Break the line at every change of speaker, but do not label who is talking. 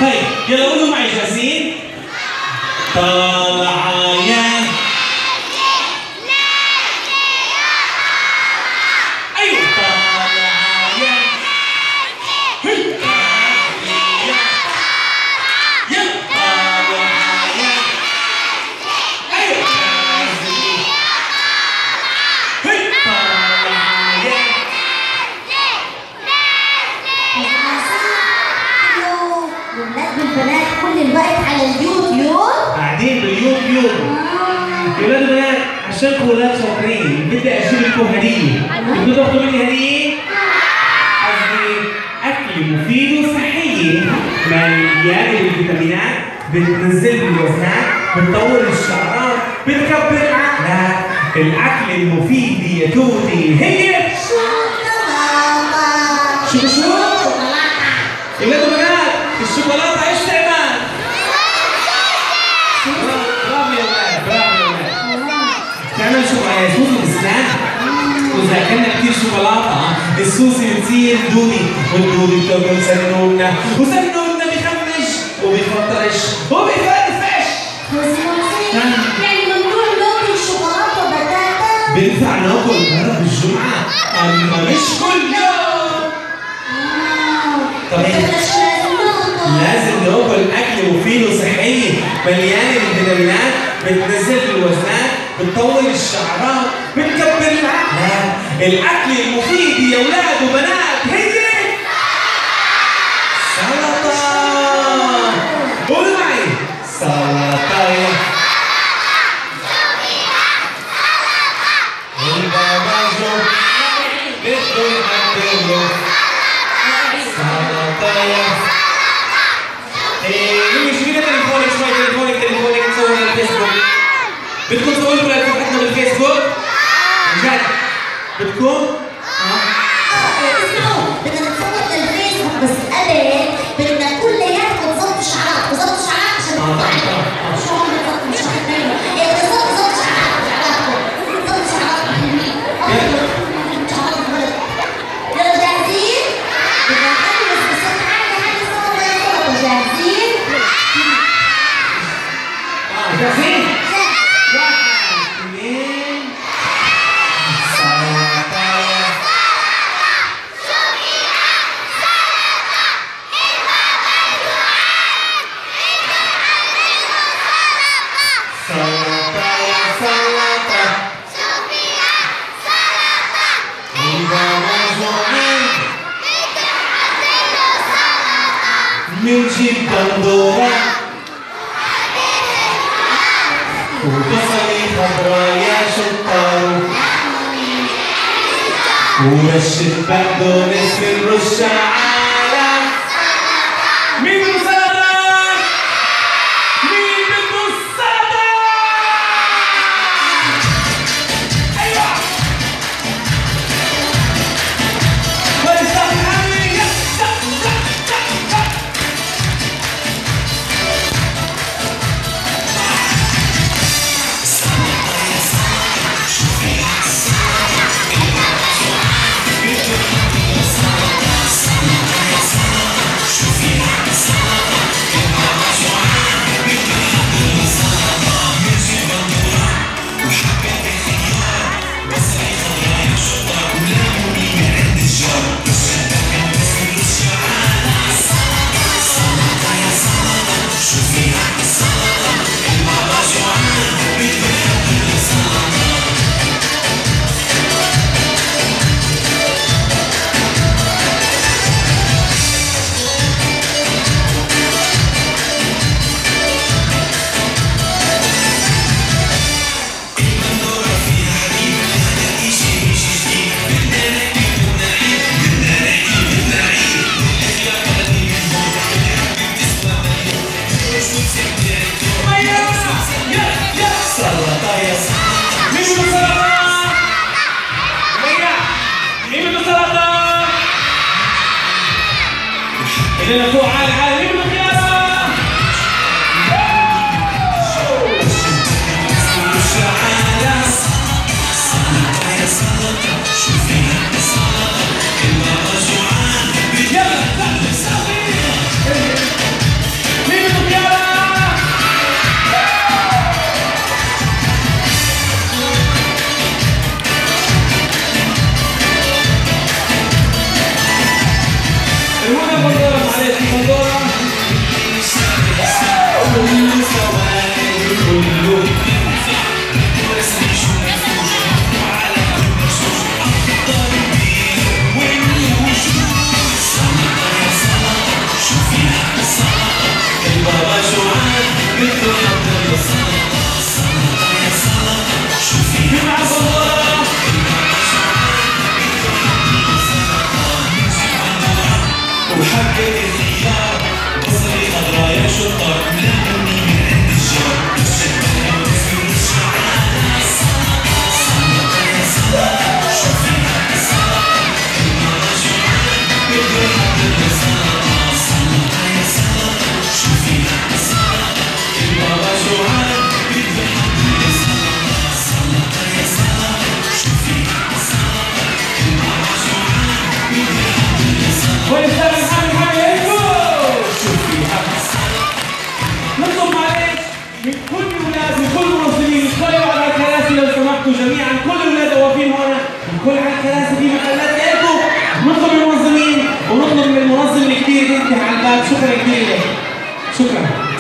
طيب يلا قولوا معي جاهزين؟ طالعة يا أيوة طالعة يا يلا طالعة يا أيوة
البنات كل الوقت على اليوتيوب
قاعدين باليوتيوب يا ولاد وبنات عشانكم ولاد شاطرين بدي اجيب لكم هديه بدكم تاخذوا مني هديه؟ قصدي اكل مفيد وصحي مليان بالفيتامينات بتنزل الوزنات بتطول الشعرات بتكبر العقل لا الاكل المفيد يا توتي هي شوكولاته يا ولاد وبنات الشوكولاته ايش تعمل؟ برافو يا ولاد برافو يا ولاد تعمل سوسي بالسنان واذا اكلنا كثير شوكولاته السوسي بتصير دودي والدودي بتاكل سنوننا وسنوننا بيخمش وبيفطرش وبيفرفش
يعني ممنوع ناكل شوكولاته بتاتا
بينفع ناكل مره بالجمعه اما مش كل يوم طيب لازم ناكل اكل مفيد وصحي مليان بالفيتامينات بتنزل الوزنات بتطول الشعرات بتكبر العقل الاكل المفيد يا اولاد وبنات هي سلطه قولوا معي سلطه البابا جو بده يقدر سلطه شوفي تليفونك شوي تليفونك تصور للفيسبوك بدكم تصوروا لصفحتنا بالفيسبوك؟ جد بدكم؟
اسمعوا بدنا نتصور للفيسبوك بس قبل بدنا كلياتكم تظبطوا شعرات عشان تطلعوا شو هم بتظبطوا شعرات؟ ايه تظبطوا شعراتكم يلا جاهزين؟ بدنا نخلص بصوت عالي هاي صوت جاهزين؟
جاهزين؟ نجيب بندورة وبصلي خضراء يا شطار ورشة بقدونس بنرش على مين بده سلطة؟ مين بده سلطة؟ أيوة ولسه حامي إلينا فوق عالي مين بده خيارة؟ جميعا كل الاولاد واقفين هنا والكل على الكراسي في محلات جايبكم نطلب من المنظمين ونطلب من المنظم الكبير ينتهي على الباب. شكرا كثير لك. شكرا.